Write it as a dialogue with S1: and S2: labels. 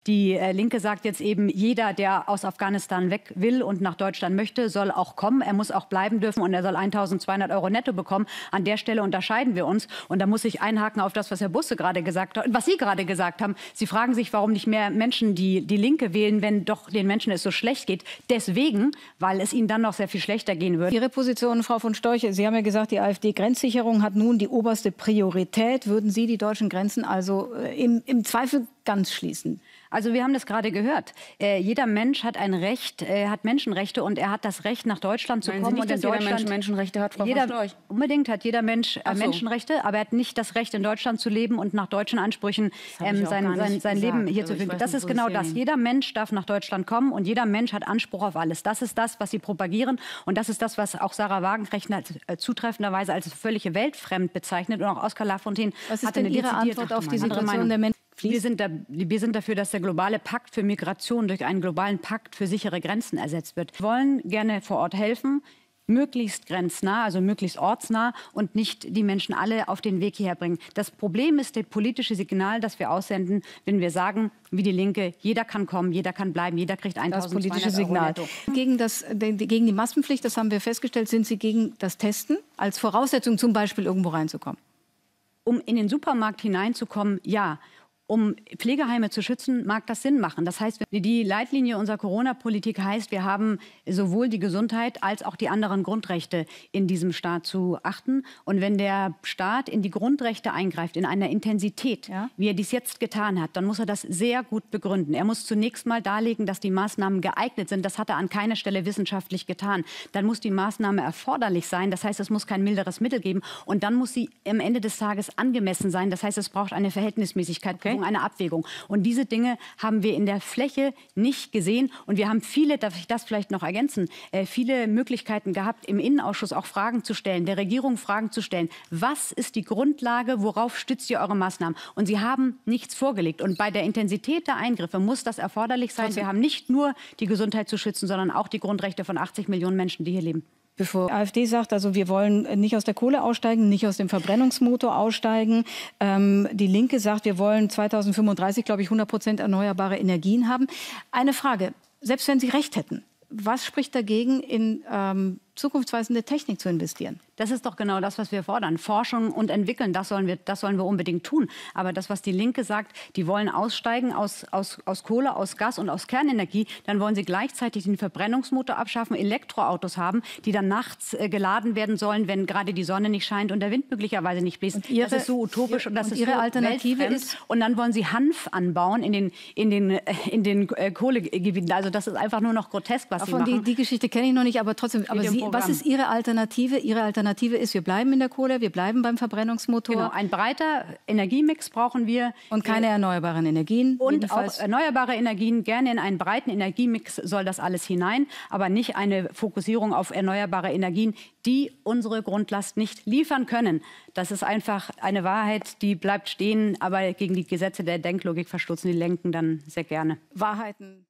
S1: Die Linke sagt jetzt eben, jeder, der aus Afghanistan weg will und nach Deutschland möchte, soll auch kommen. Er muss auch bleiben dürfen und er soll 1.200 € netto bekommen. An der Stelle unterscheiden wir uns. Und da muss ich einhaken auf das, was Herr Busse gerade gesagt hat, was Sie gerade gesagt haben. Sie fragen sich, warum nicht mehr Menschen die Linke wählen, wenn doch den Menschen es so schlecht geht. Deswegen, weil es ihnen dann noch sehr viel schlechter gehen würde.
S2: Ihre Position, Frau von Storch, Sie haben ja gesagt, die AfD-Grenzsicherung hat nun die oberste Priorität. Würden Sie die deutschen Grenzen also im Zweifel ganz schließen?
S1: Also wir haben das gerade gehört. Jeder Mensch hat ein Recht, hat Menschenrechte und er hat das Recht, nach Deutschland zu kommen.
S3: Sie nicht,
S1: und in
S3: dass jeder
S1: Deutschland
S3: Mensch Menschenrechte hat, Frau von Storch?
S1: Unbedingt hat jeder Mensch
S3: Ach so.
S1: Menschenrechte, aber er hat nicht das Recht, in Deutschland zu leben und nach deutschen Ansprüchen sein Leben hier zu führen. Das ist genau das. Jeder Mensch darf nach Deutschland kommen und jeder Mensch hat Anspruch auf alles. Das ist das, was Sie propagieren und das ist das, was auch Sarah Wagenknecht zutreffenderweise als völlig weltfremd bezeichnet und auch Oskar Lafontaine.
S2: Was ist denn Ihre Antwort auf die Situation der Menschen?
S1: Wir sind dafür, dass der globale Pakt für Migration durch einen globalen Pakt für sichere Grenzen ersetzt wird. Wir wollen gerne vor Ort helfen, möglichst grenznah, also möglichst ortsnah und nicht die Menschen alle auf den Weg hierher bringen. Das Problem ist das politische Signal, das wir aussenden, wenn wir sagen, wie die Linke, jeder kann kommen, jeder kann bleiben, jeder kriegt 1.200
S2: das politische
S1: €
S2: Signal.
S1: netto.
S2: Gegen die Maskenpflicht, das haben wir festgestellt, sind Sie gegen das Testen als Voraussetzung, zum Beispiel irgendwo reinzukommen?
S1: Um in den Supermarkt hineinzukommen, ja. Um Pflegeheime zu schützen, mag das Sinn machen. Das heißt, die Leitlinie unserer Corona-Politik heißt, wir haben sowohl die Gesundheit als auch die anderen Grundrechte in diesem Staat zu achten. Und wenn der Staat in die Grundrechte eingreift, in einer Intensität, ja, wie er dies jetzt getan hat, dann muss er das sehr gut begründen. Er muss zunächst mal darlegen, dass die Maßnahmen geeignet sind. Das hat er an keiner Stelle wissenschaftlich getan. Dann muss die Maßnahme erforderlich sein. Das heißt, es muss kein milderes Mittel geben. Und dann muss sie am Ende des Tages angemessen sein. Das heißt, es braucht eine Verhältnismäßigkeit. Okay. Eine Abwägung. Und diese Dinge haben wir in der Fläche nicht gesehen. Und wir haben viele, darf ich das vielleicht noch ergänzen, viele Möglichkeiten gehabt, im Innenausschuss auch Fragen zu stellen, der Regierung Fragen zu stellen. Was ist die Grundlage, worauf stützt ihr eure Maßnahmen? Und sie haben nichts vorgelegt. Und bei der Intensität der Eingriffe muss das erforderlich sein. Wir haben nicht nur die Gesundheit zu schützen, sondern auch die Grundrechte von 80 Millionen Menschen, die hier leben.
S2: Bevor die AfD sagt, also wir wollen nicht aus der Kohle aussteigen, nicht aus dem Verbrennungsmotor aussteigen. Die Linke sagt, wir wollen 2035, glaube ich, 100% erneuerbare Energien haben. Eine Frage, selbst wenn Sie recht hätten, was spricht dagegen, in zukunftsweisende Technik zu investieren?
S1: Das ist doch genau das, was wir fordern. Forschung und entwickeln, das sollen wir unbedingt tun. Aber das, was die Linke sagt, die wollen aussteigen aus Kohle, aus Gas und aus Kernenergie, dann wollen sie gleichzeitig den Verbrennungsmotor abschaffen, Elektroautos haben, die dann nachts geladen werden sollen, wenn gerade die Sonne nicht scheint und der Wind möglicherweise nicht bläst. Das ist so utopisch und das ist
S2: Ihre
S1: so
S2: Alternative
S1: ist. Und dann wollen sie Hanf anbauen in den Kohlegebieten. Also das ist einfach nur noch grotesk, was sie machen.
S2: Die Geschichte kenne ich noch nicht, aber trotzdem. Aber was ist Ihre Alternative? Ihre Alternative ist, wir bleiben in der Kohle, wir bleiben beim Verbrennungsmotor.
S1: Genau, ein breiter Energiemix brauchen wir.
S2: Und keine erneuerbaren Energien.
S1: Und auch erneuerbare Energien, gerne in einen breiten Energiemix soll das alles hinein, aber nicht eine Fokussierung auf erneuerbare Energien, die unsere Grundlast nicht liefern können. Das ist einfach eine Wahrheit, die bleibt stehen, aber gegen die Gesetze der Denklogik verstoßen die Lenken dann sehr gerne.
S2: Wahrheiten